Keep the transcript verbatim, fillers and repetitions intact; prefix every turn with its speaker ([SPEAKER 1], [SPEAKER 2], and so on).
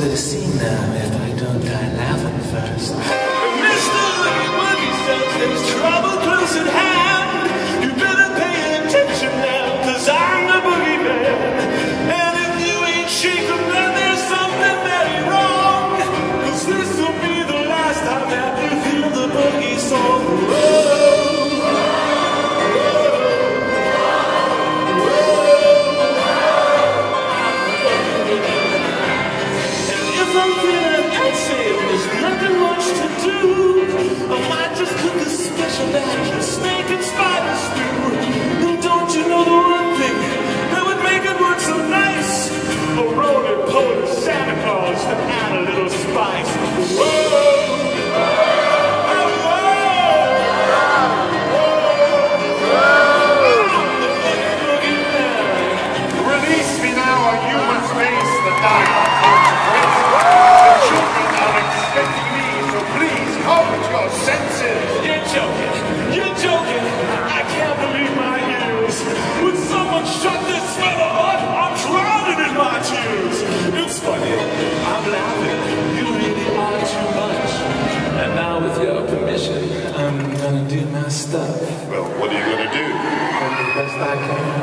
[SPEAKER 1] possibility seen now if I don't die laughing first. Mister Boogie says there's trouble close at hand. You better pay attention now, cause I'm the boogeyman. And if you ain't shaking, then there's something very wrong. Cause this'll be the last time that you feel the boogie song. There's nothing much to do. I might just cook a special batch of snake and spider stew. And don't you know the one thing that would make it work so nice? A roly-poly Santa Claus to add a little spice. Whoa!
[SPEAKER 2] Release me now, or you must face the dark. Expecting me, so please come to your senses.
[SPEAKER 1] You're joking. You're joking. I can't believe my ears. Would someone shut this fella up? I'm drowning in my tears. It's funny. I'm laughing. You really are too much. And now, with your permission, I'm gonna do my stuff.
[SPEAKER 2] Well, what are you gonna do?
[SPEAKER 1] The best I can.